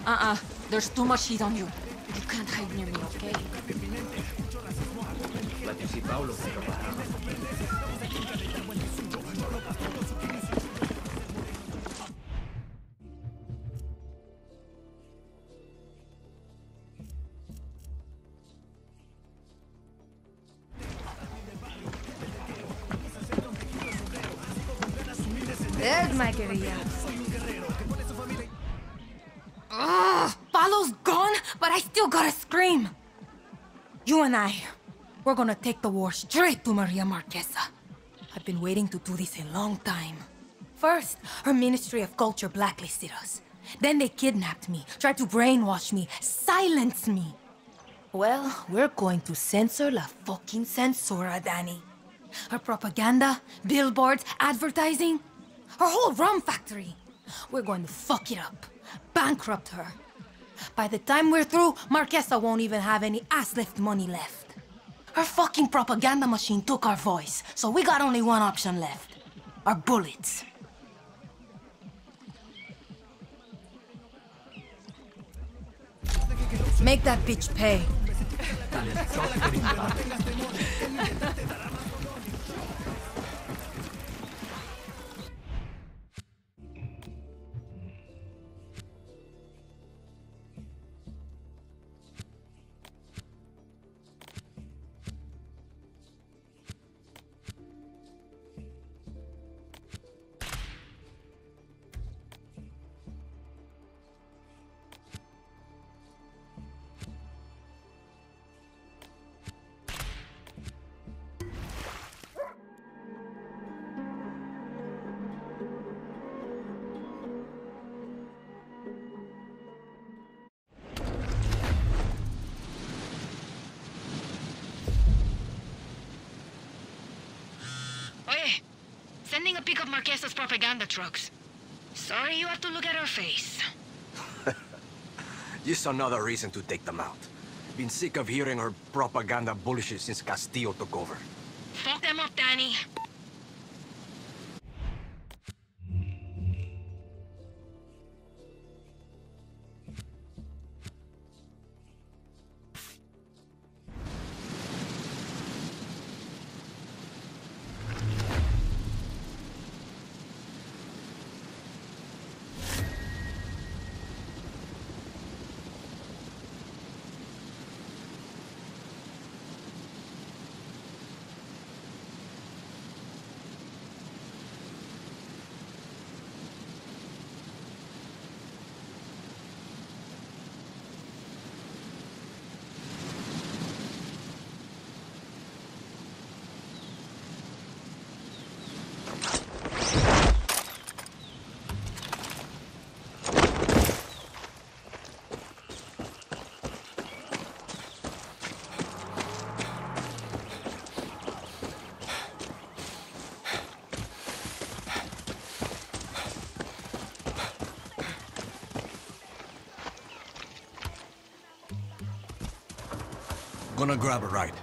There's too much heat on you. You can't hide near me, okay? There's my querida. Paolo's gone, but I still gotta scream. You and I, we're gonna take the war straight to Maria Marquesa. I've been waiting to do this a long time. First, her Ministry of Culture blacklisted us. Then they kidnapped me, tried to brainwash me, silence me. Well, we're going to censor la fucking censora, Danny. Her propaganda, billboards, advertising, her whole rum factory. We're going to fuck it up, bankrupt her. By the time we're through, Marquesa won't even have any ass-lift money left. Her fucking propaganda machine took our voice, so we got only one option left. Our bullets. Make that bitch pay. Sending a pic of Marquesa's propaganda trucks. Sorry you have to look at her face. Just another reason to take them out. Been sick of hearing her propaganda bullshit since Castillo took over. Fuck them up, Danny. Gonna grab a ride.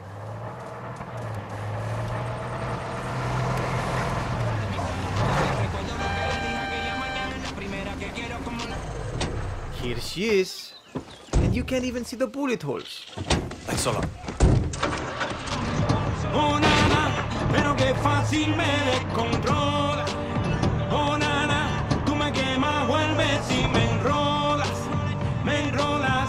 Here she is. And you can't even see the bullet holes. Thanks a lot. Oh nana, pero qué fácil me descontrola. Oh nana, tú me quemas, vuelves y me enrolas, me enrolas.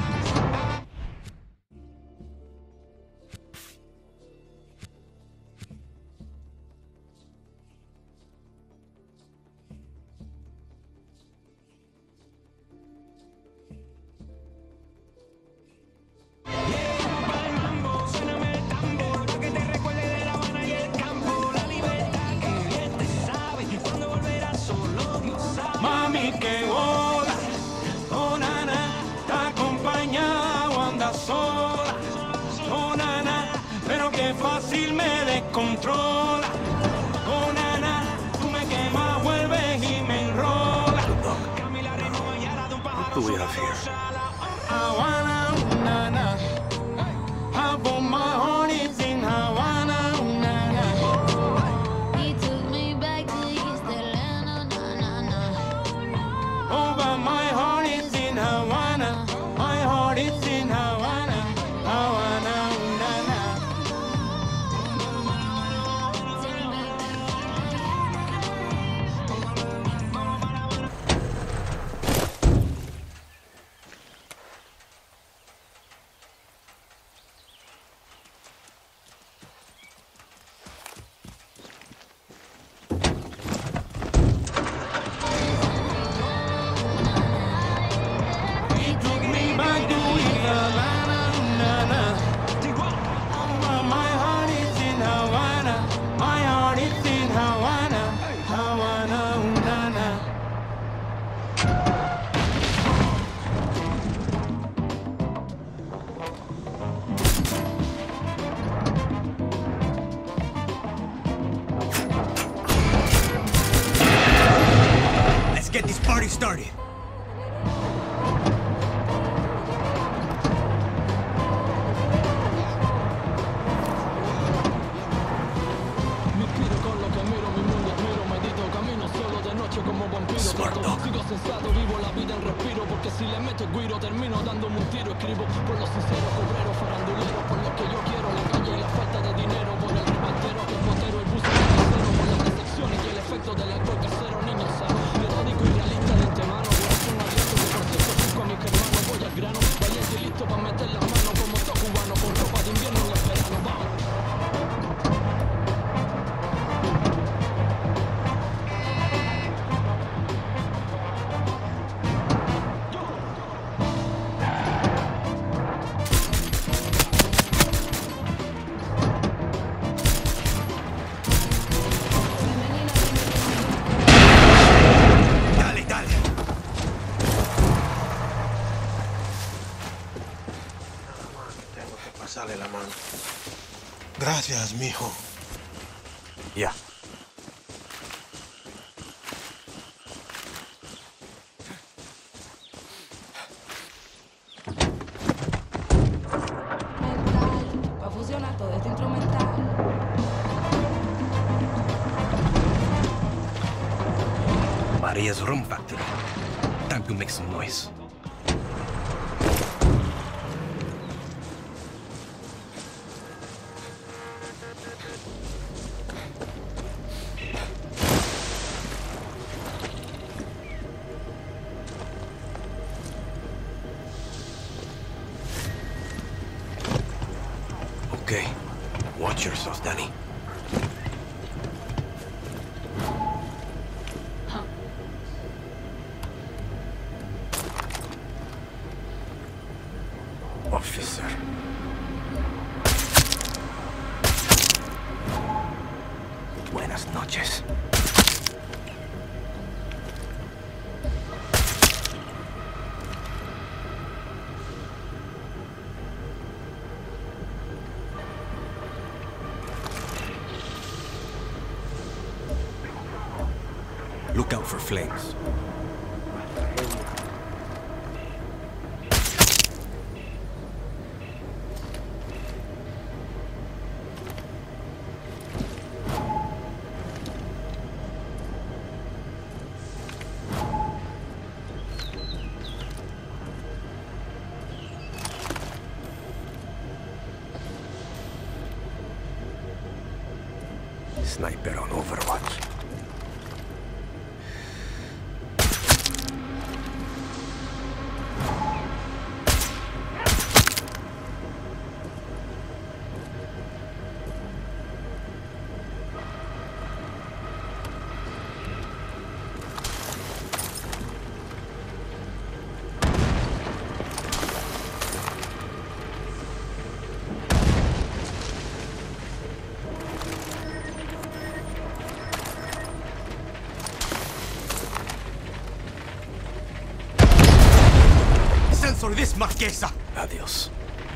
Mami, que bola, oh nana, está acompañado, anda sola, oh nana, pero qué fácil me descontrola, oh nana, tú me quemas, vuelves y me enrolas. What do we have here? Havana, nana, I put my heart is in Havana, nana. He took me back to East Atlanta, na na na. Oh, but my heart is in party started. Smart dog. Sigo sensato, vivo la vida en respiro, porque si le meto el guiro termino dándome un tiro. Escribo por los sinceros obreros faranduleros, por los que yo quiero, la calle y la falta de dinero, por el repartero, el botero, el buzo casero, por las decepciones y el efecto del alcohol casero. Niño sano, metódico y realista de antemano, corazón abierto que por cierto busco a mis hermanos, voy al grano, valiente y listo para meter las manos como todo cubano, con ropa de invierno en el verano. Vamos. Sale la mano. Gracias, mijo. Ya. Mental, va a fusionar todo este instrumental. Maria's Rum Factory. Time to make some noise. Okay. Watch yourself, Danny. Officer. Buenas noches. Look out for flames. Sniper on Overwatch. Censor this, Marquesa! Adiós.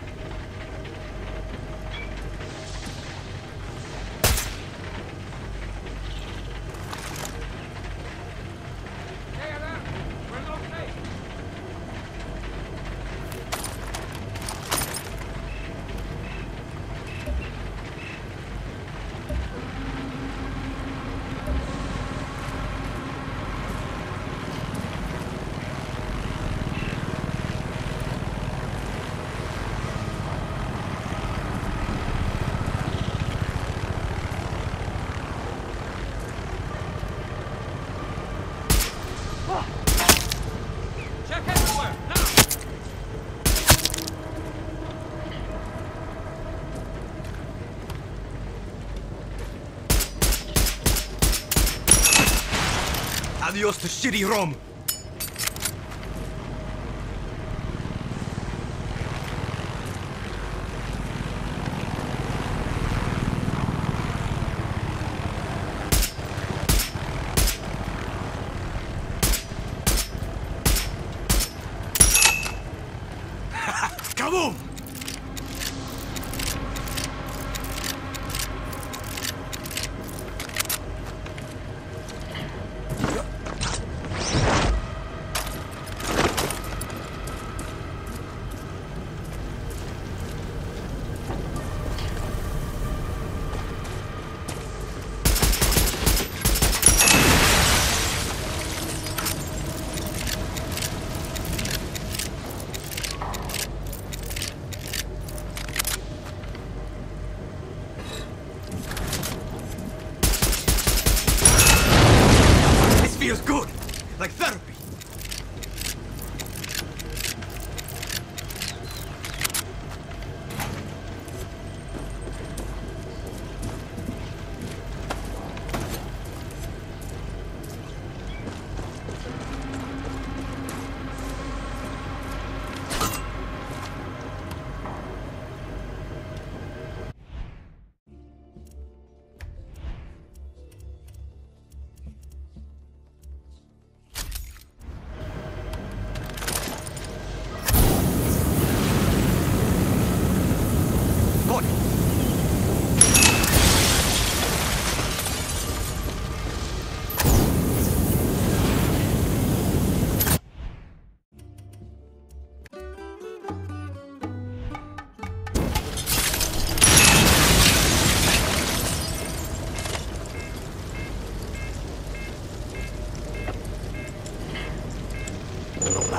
Adios to shitty Rome! Kaboom!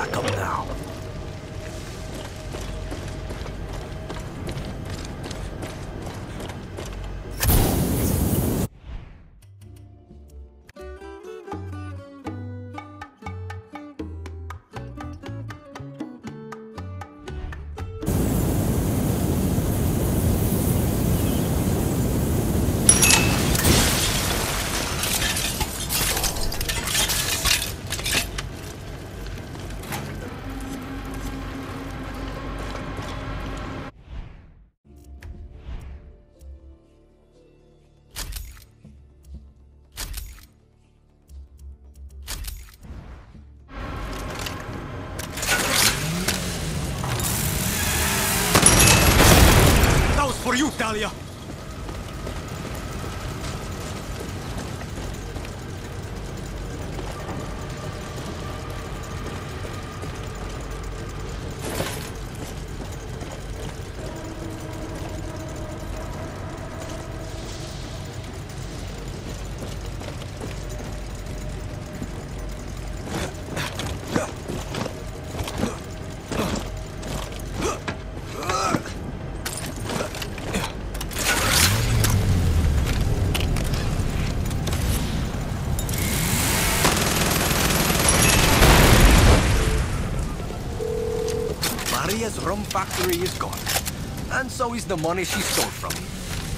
back up now. For you, Talia! Maria's rum factory is gone. And so is the money she stole from me.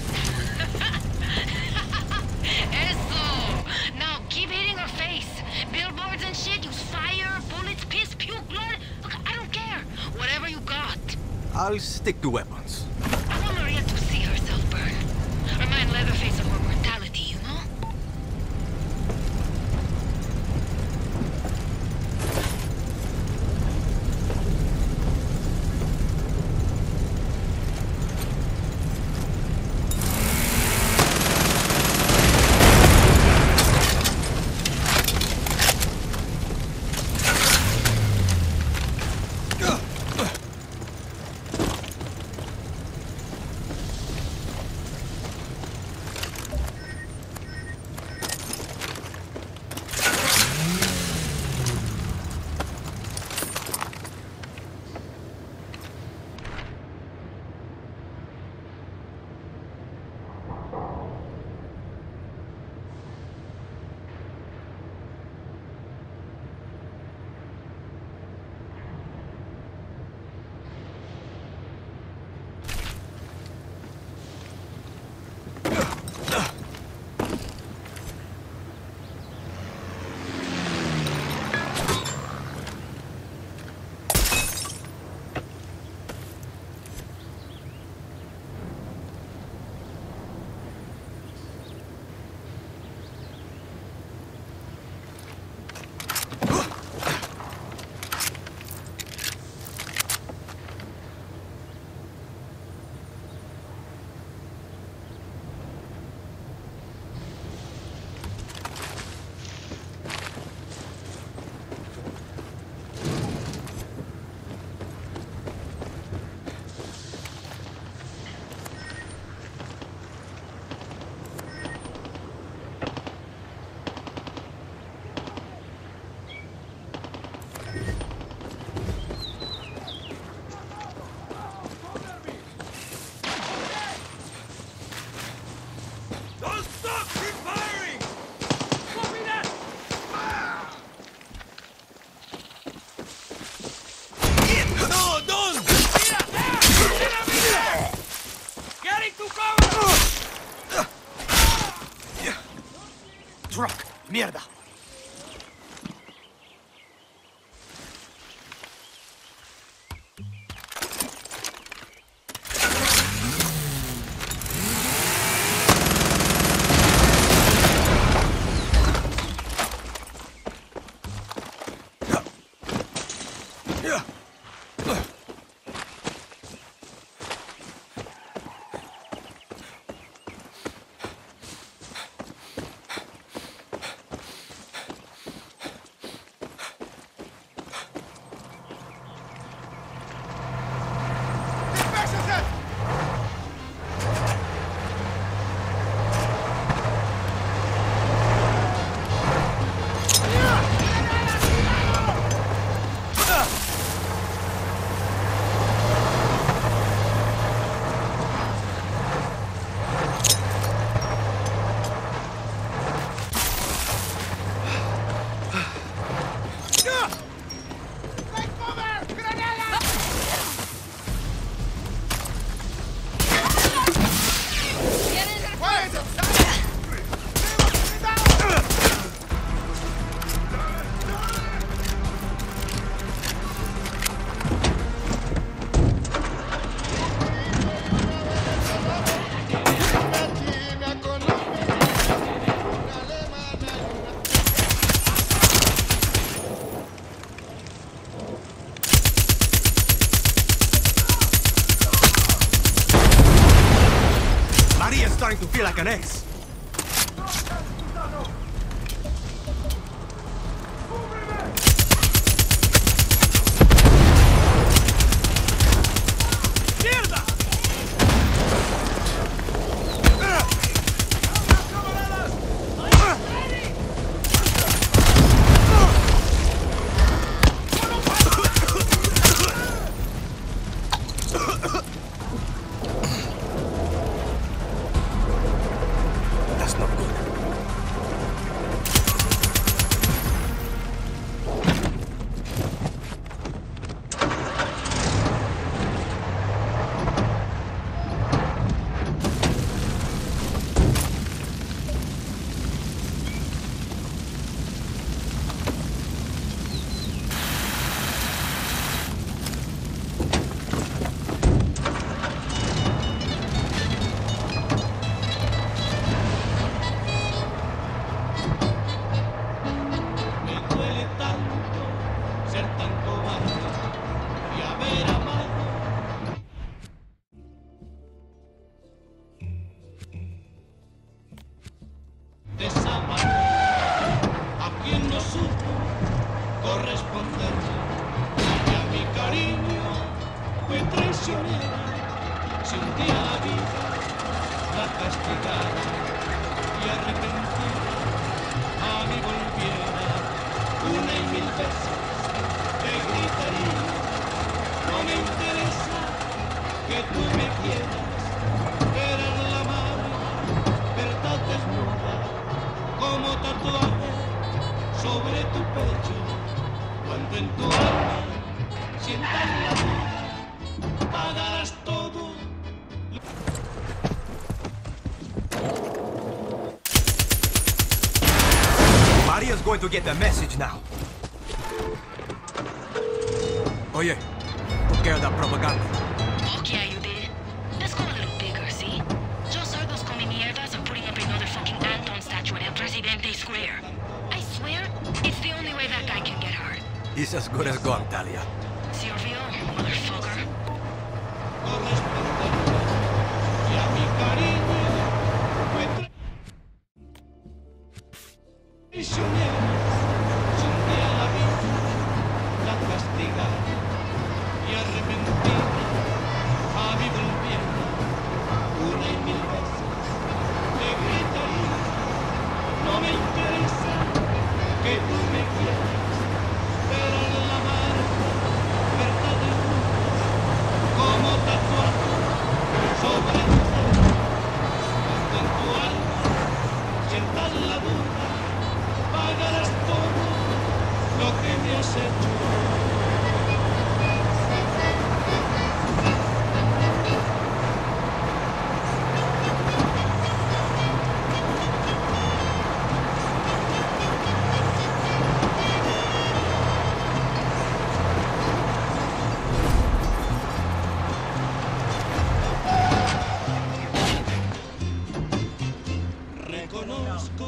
Eso! Now keep hitting her face. Billboards and shit, use fire, bullets, piss, puke, blood. Look, I don't care. Whatever you got. I'll stick to weapons. I want Maria to see herself burn. Remind Leatherface of her mortality, you know? Truck! Mierda! starting to feel like an ex. That's not good. Me duele tanto ser tan cobarde y haber amado. De esa manera, a quien no supo corresponderme, y a mi cariño fue traicionera. Si un día la vida la castigara y arrepentida a mí volviera, una y mil veces te gritaría: no me interesa que tú me quieras, eres la madre, verdad desnuda, como tatuaje sobre tu pecho. Cuando en tu alma sientas la duda, pagarás todo. Maria's going to get the message now. Oye, took care of that propaganda. Fuck yeah, you did. Let's go a little bigger, see? Just heard those come mierdas are putting up another fucking Anton statue in El Presidente Square. I swear, it's the only way that guy can get hurt. He's as good as gone, Talia. Silvio, motherfucker. Corresponderme, y a mi cariño fue traicionera. Si un día la vida la castigara y arrepentida a mí volviera, una y mil veces te gritaría: no me interesa que tú me quieras, pero la madre, verdad desnuda, como tatuaje sobre tu pecho. Cuando en tu alma sientas la duda, pagarás todo lo que me has hecho. Reconozco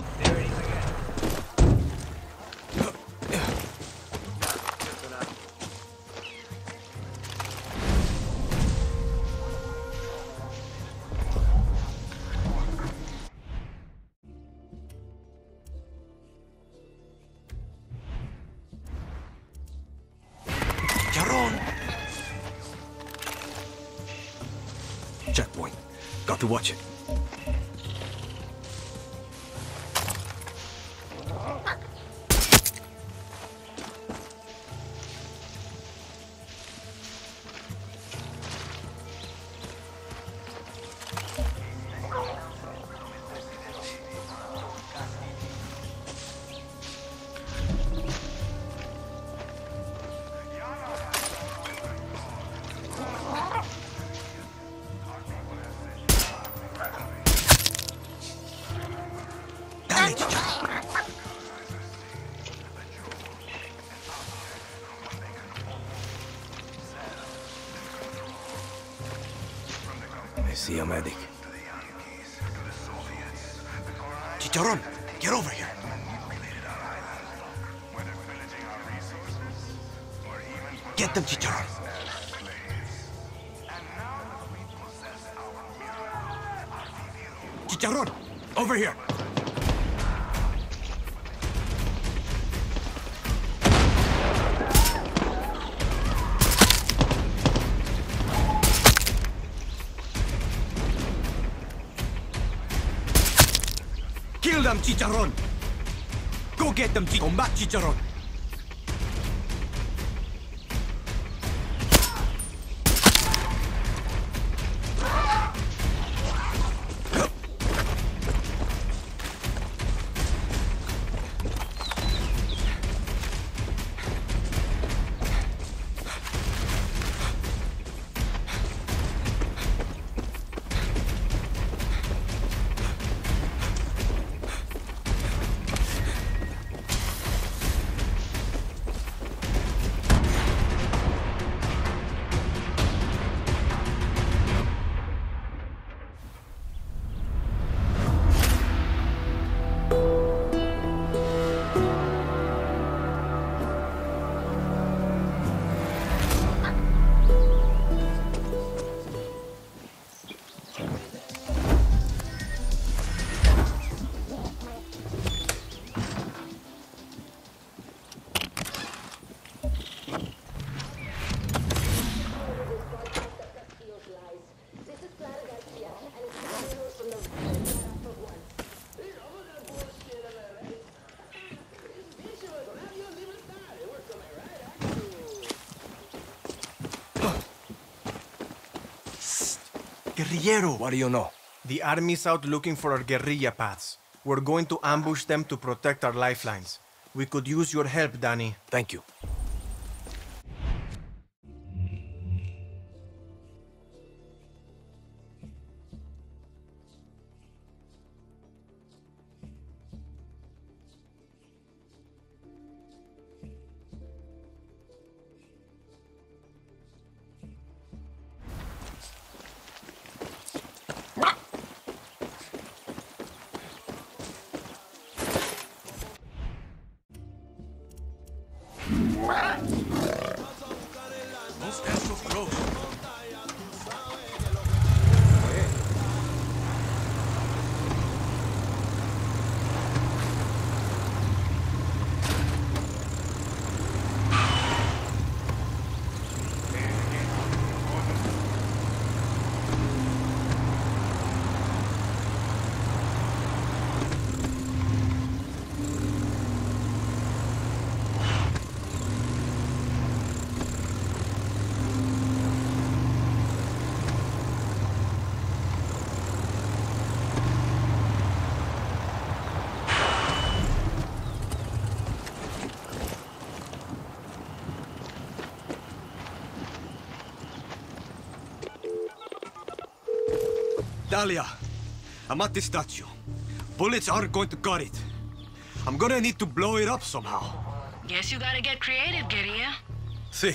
Charon! Checkpoint. Got to watch it. Dale, Chicharrón. I see a medic. Chicharrón, get over here. Get them, Chicharrón. Chicharrón. Chicharron! Over here! Kill them, Chicharron! Go get them, Combat Chicharron! Guerrillero! What do you know? The army's out looking for our guerrilla paths. We're going to ambush them to protect our lifelines. We could use your help, Danny. Thank you. Don't stand so close. Dahlia, I'm at the statue. Bullets aren't going to cut it. I'm gonna need to blow it up somehow. Guess you gotta get creative, guerrilla. See.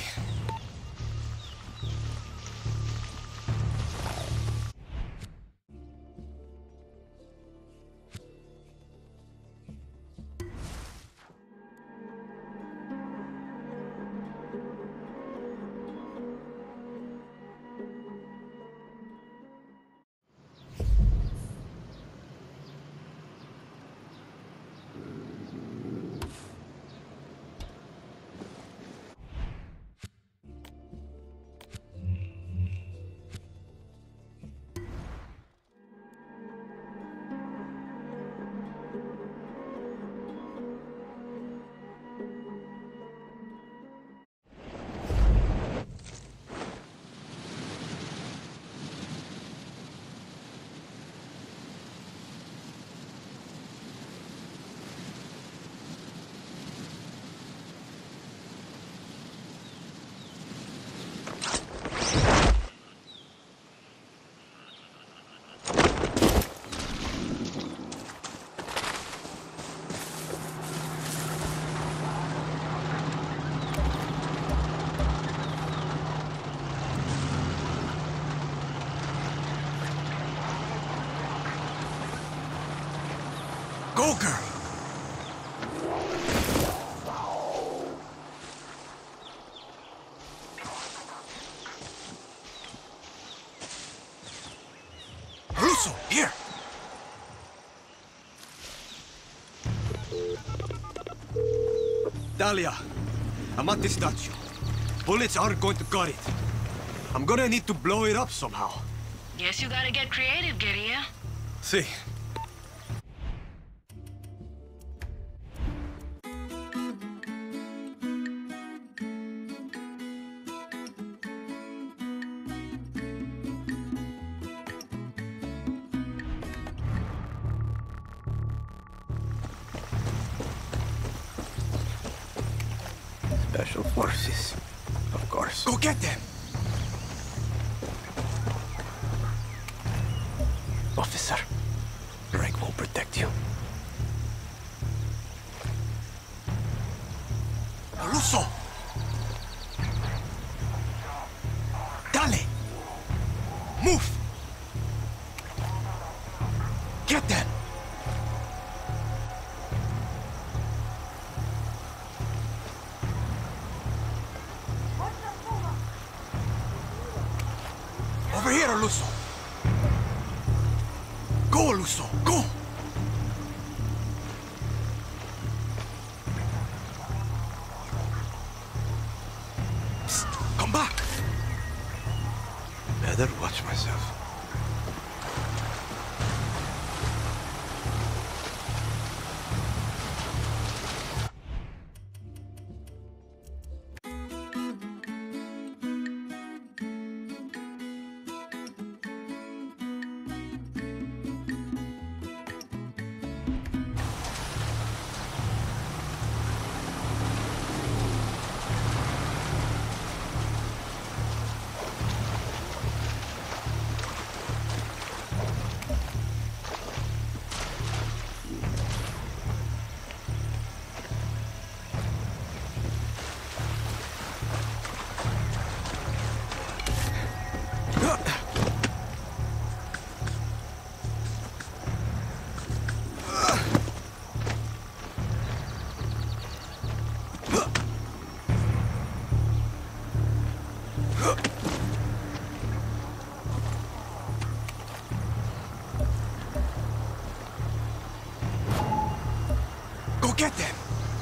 Go, girl! Russo, here! Talia, I'm at the statue. Bullets aren't going to cut it. I'm gonna need to blow it up somehow. Guess you gotta get creative, guerrilla. See. Special forces, of course. Go get them! Officer, Greg will protect you. Russo! Dale! Move! Get them! Over here, Luso! Go, Luso, go! Psst, come back! Better watch myself. Go get them!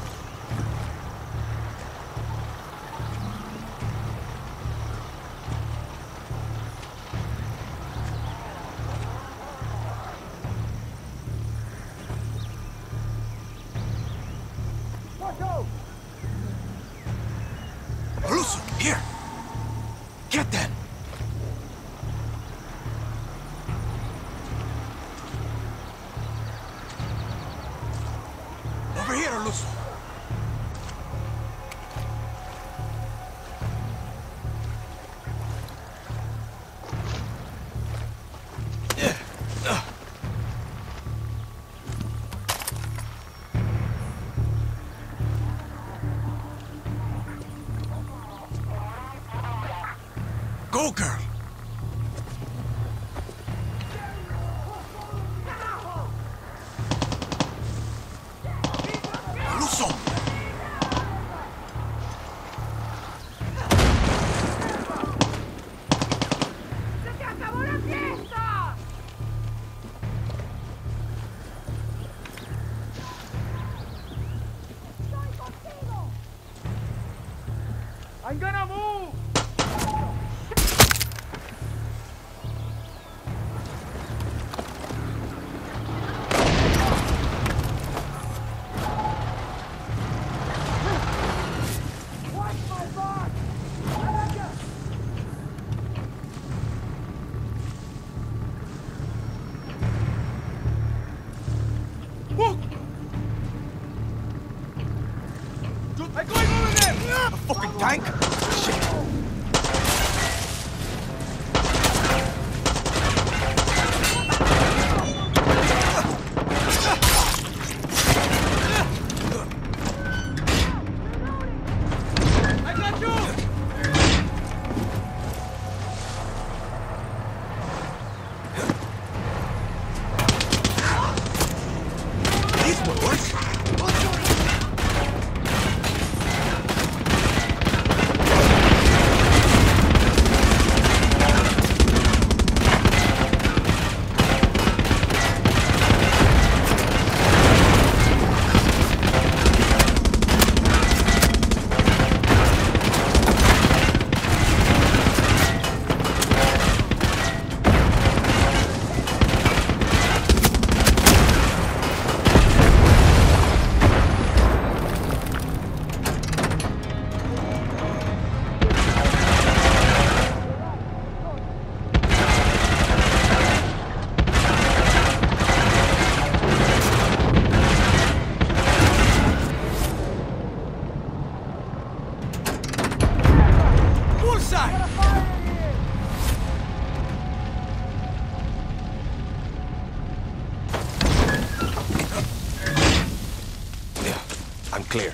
Russo, here! Get them! Over here, Russo! Go, girl! Russo! I'm gonna move! I'm going over there! A fucking tank? Shit! I got you! This one works! side! Yeah, I'm clear.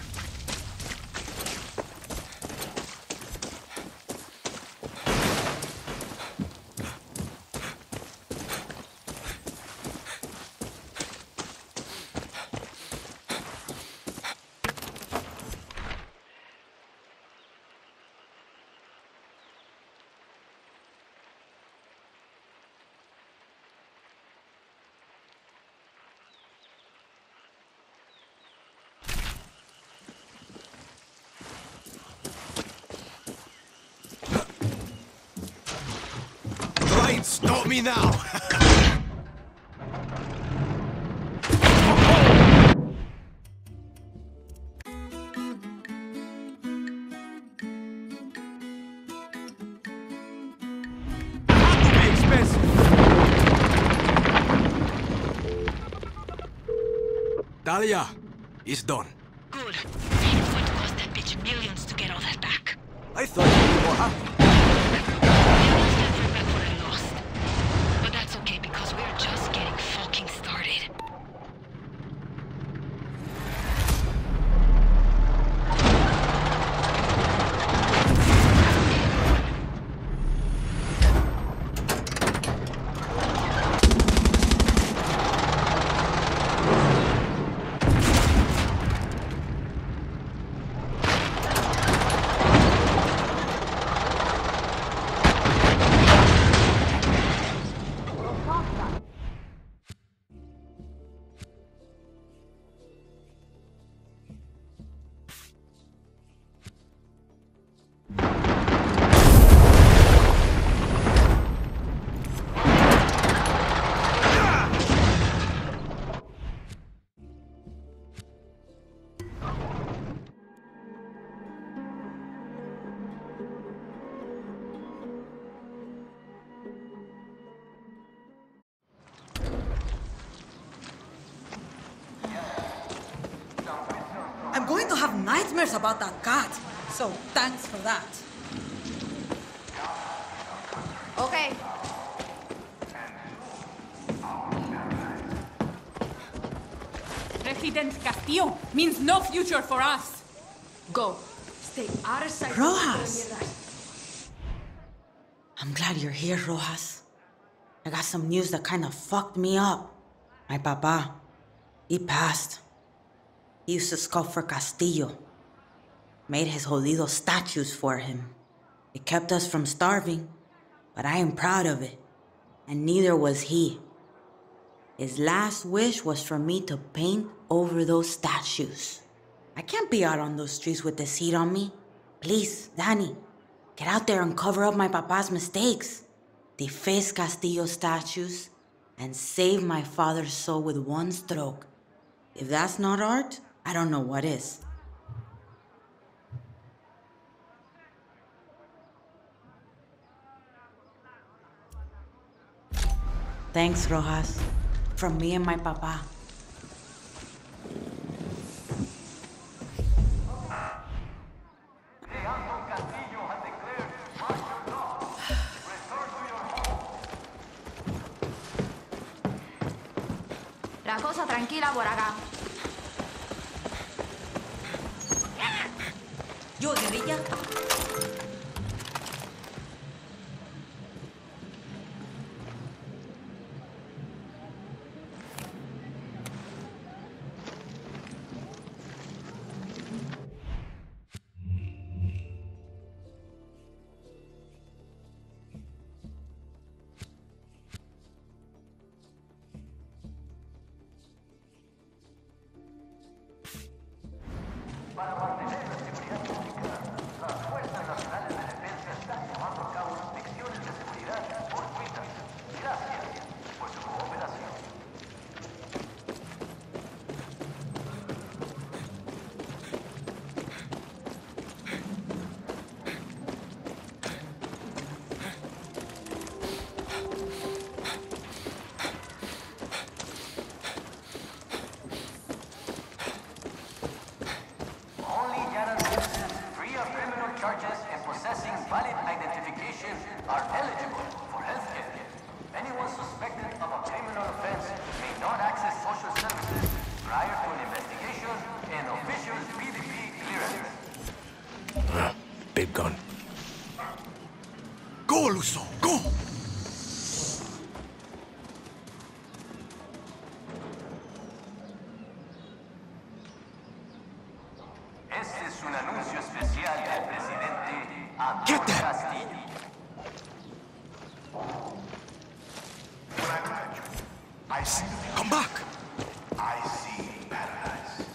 Stop me now! Talia, it's done. Good. It's going to cost that bitch millions to get all that back. I thought you were more happy. Millions that throw back what I lost. But that's okay because we're just getting fucking started. I'm going to have nightmares about that cat, so thanks for that. Okay. President Castillo means no future for us. Go. Stay out of sight. Rojas! I'm glad you're here, Rojas. I got some news that kind of fucked me up. My papa, he passed. He used to sculpt for Castillo. Made his Jodido statues for him. It kept us from starving, but I am proud of it. And neither was he. His last wish was for me to paint over those statues. I can't be out on those streets with this heat on me. Please, Danny, get out there and cover up my papa's mistakes. Deface Castillo's statues and save my father's soul with one stroke. If that's not art, I don't know what is. Thanks, Rojas. From me and my papa. La cosa tranquila por acá. Yo, guerrilla. Para mantener la seguridad pública, las Fuerzas Nacionales charges and possessing valid identification are eligible for healthcare. Anyone suspected of a criminal offense may not access social services prior to an investigation and official PDP clearance. Big gun. Go, Luso, go! Este es un anuncio especial del presidente Get Antonio them! Castillo. I see. Come back! I see paradise.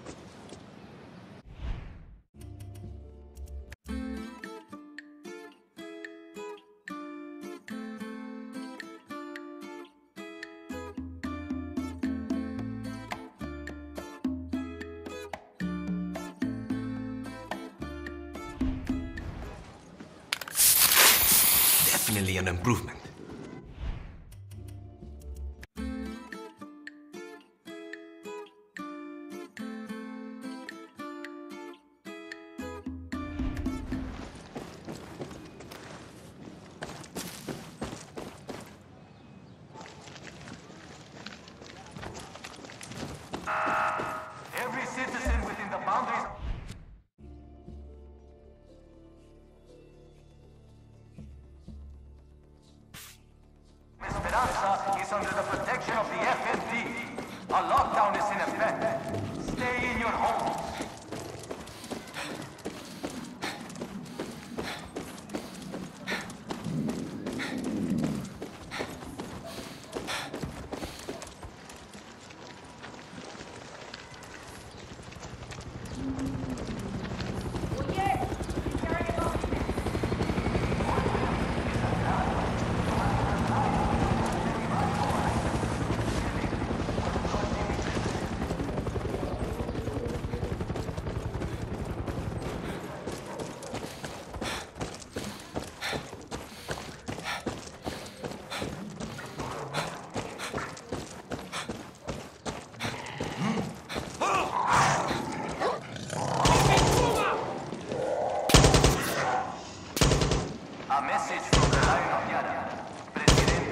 Definitely an improvement. Every citizen within the boundaries of Esperanza is under the protection of the FND. A lockdown is in effect. Stay in your homes. A message from the Lion of Yara. Presidente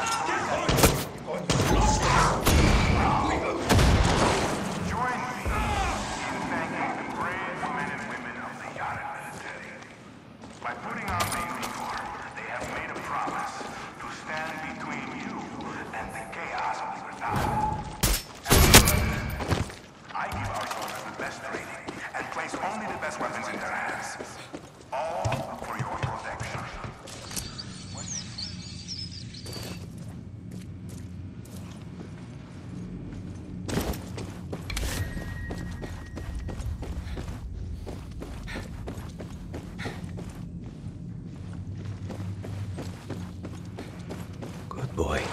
Join me in thanking the brave men and women of the Yara military. By putting on the uniform, they have made a promise to stand between you and the chaos of Libertad. I give our soldiers the best training and place only the best weapons in their hands. All for your protection. Good boy.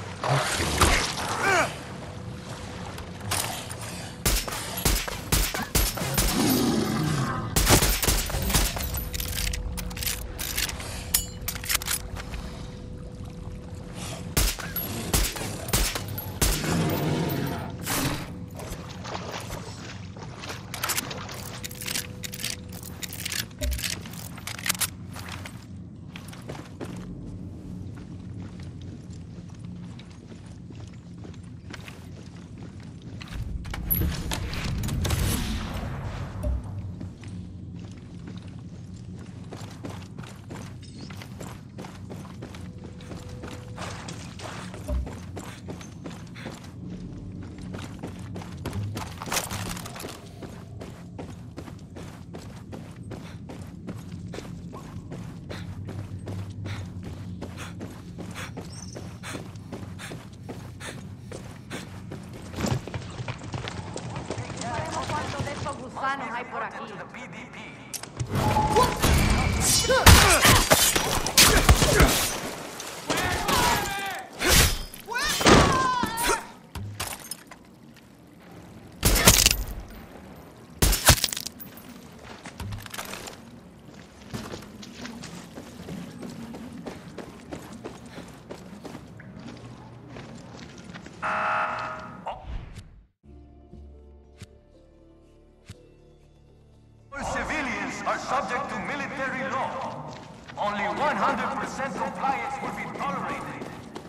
gusanos hay por aquí. to the PDP. All very low. Only 100% compliance will be tolerated.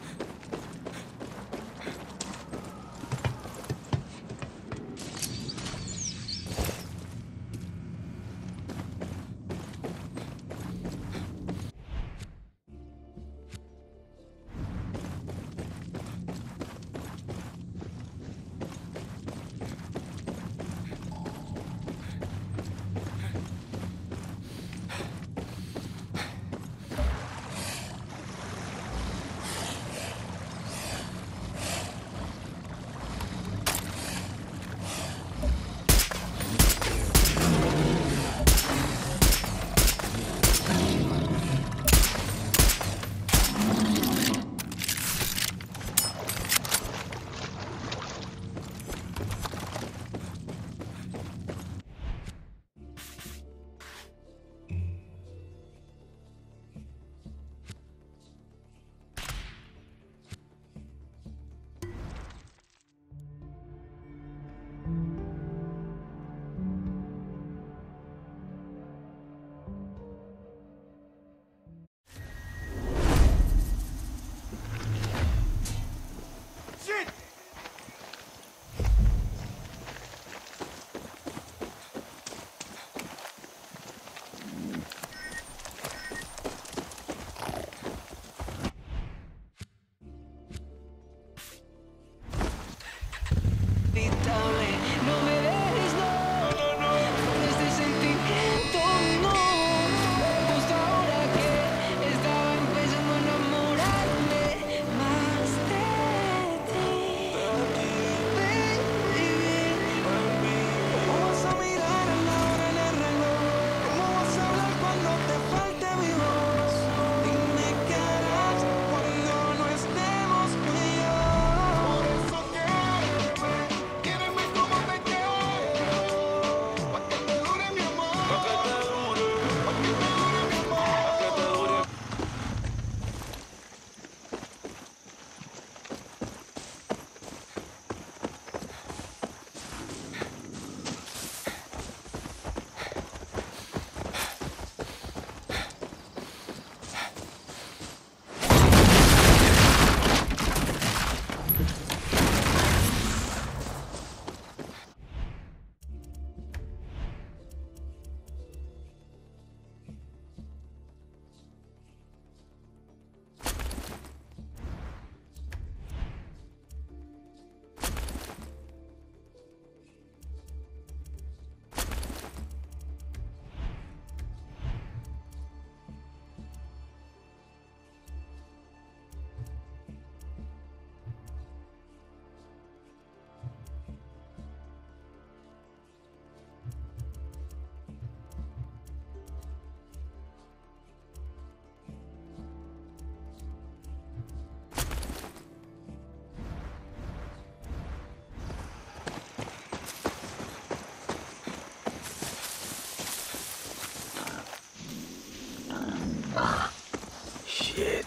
Shit.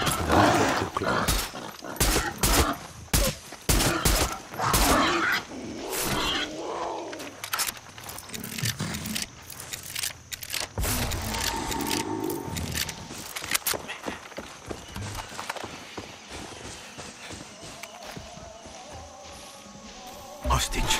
Too close. Hostage.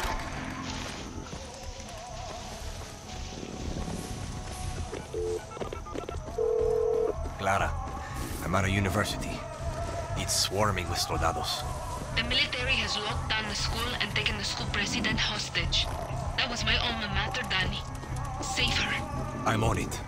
Clara, I'm at a university. It's swarming with soldados. The military has locked down the school and taken the school president hostage. That was my alma mater, Danny. Save her. I'm on it.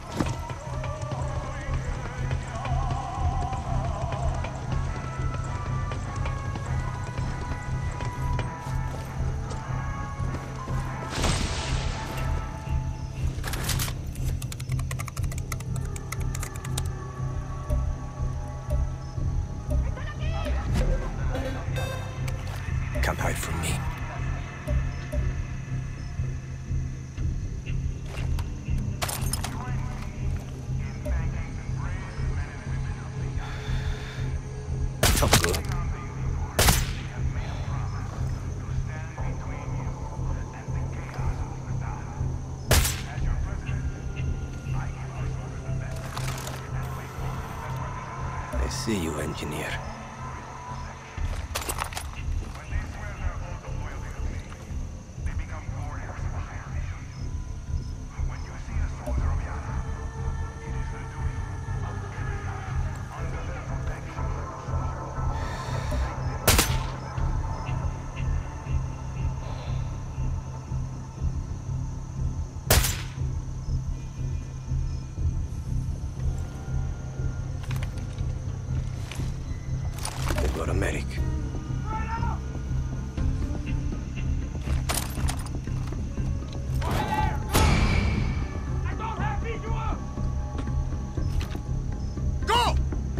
Can't hide from me. see you, engineer. Got a medic. Go!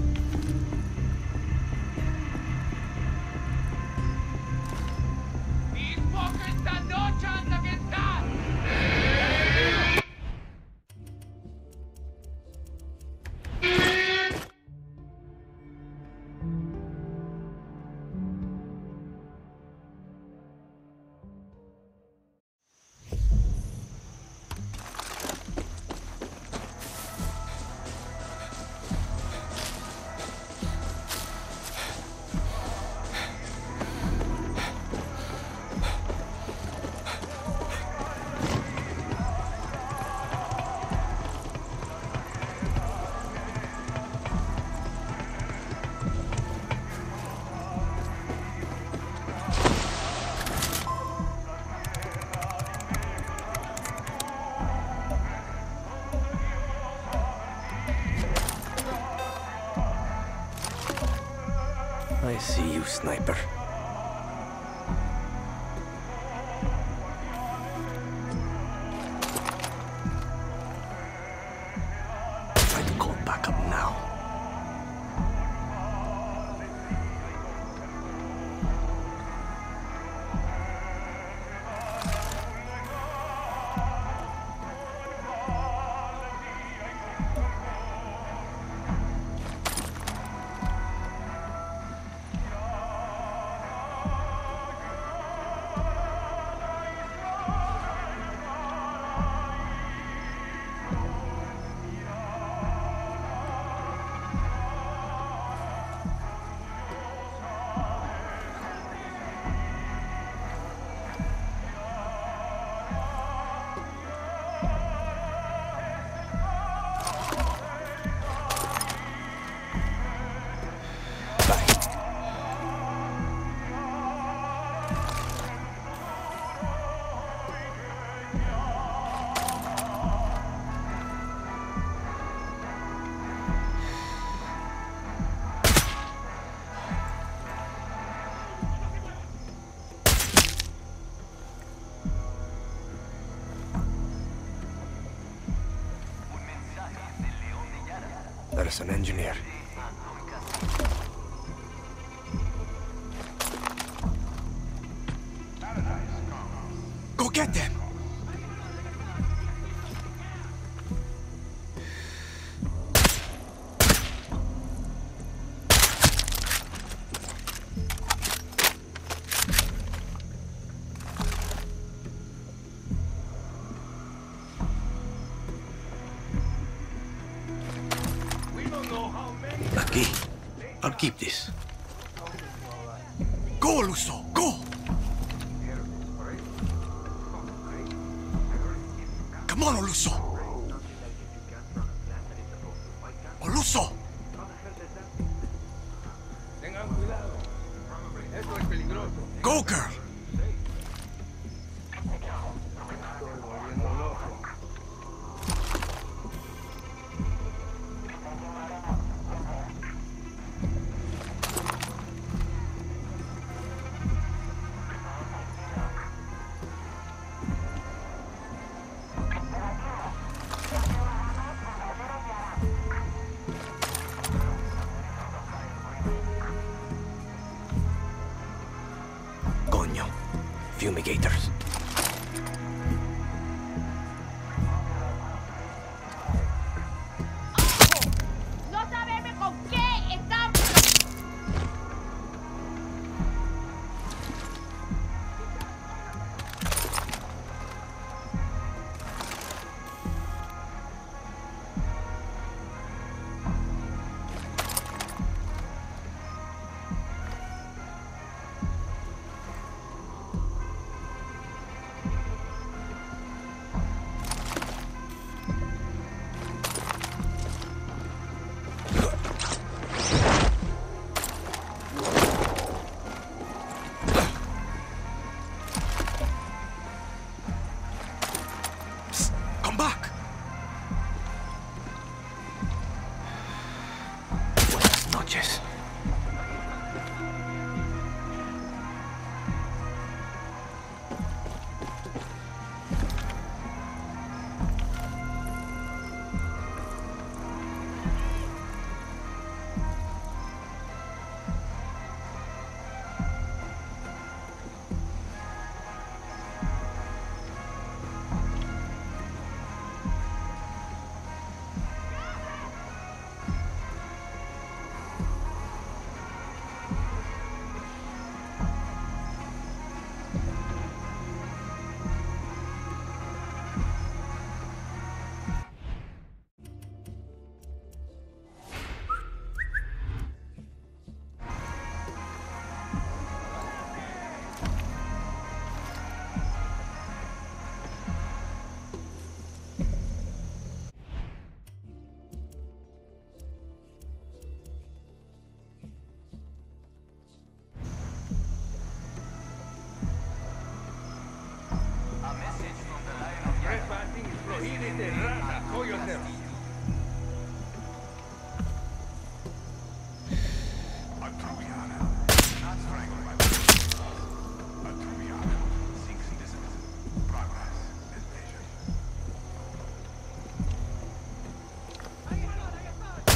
I see you, sniper. Try to call backup now. There's an engineer. Go get them! Aquí. I'll keep this. Go, Luso! Go! Come on, Oluso! ¡Oluso! Go, girl! Coño. Fumigators. No saberme con qué está.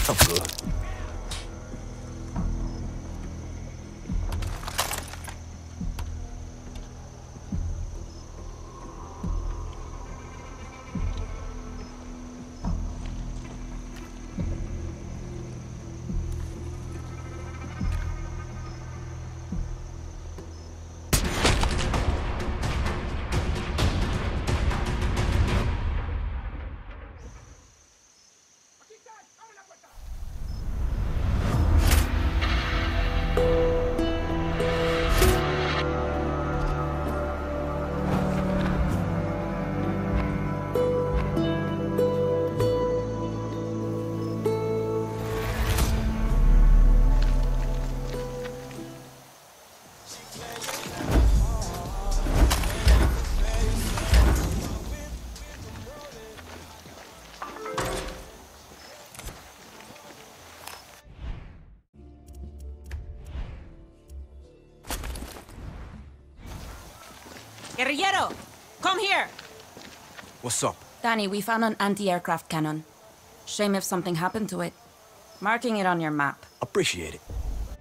I'm good. Guerrillero, come here! What's up? Danny, we found an anti-aircraft cannon. Shame if something happened to it. Marking it on your map. Appreciate it.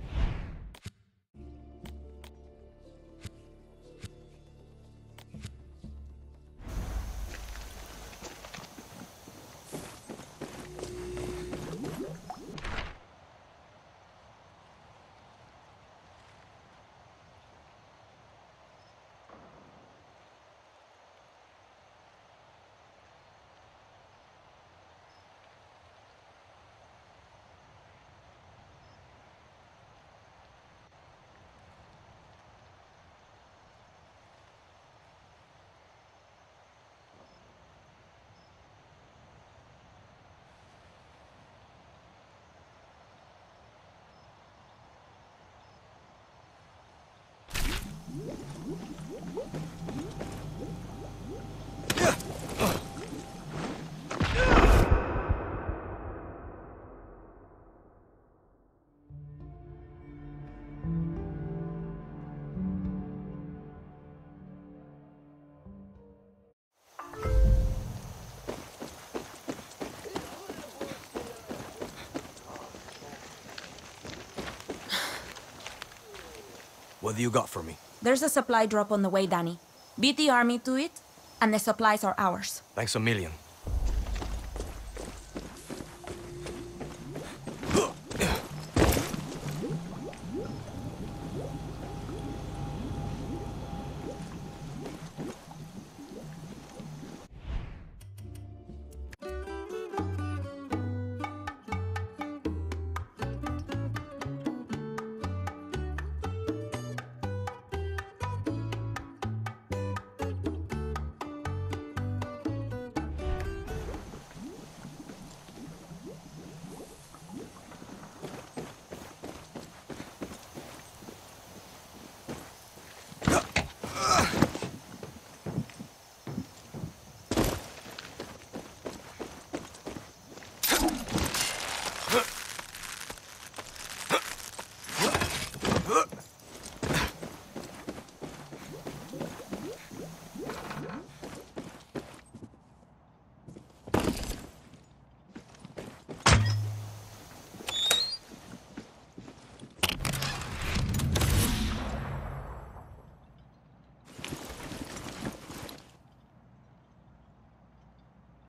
What do you got for me? There's a supply drop on the way, Danny. Beat the army to it, and the supplies are ours. Thanks a million.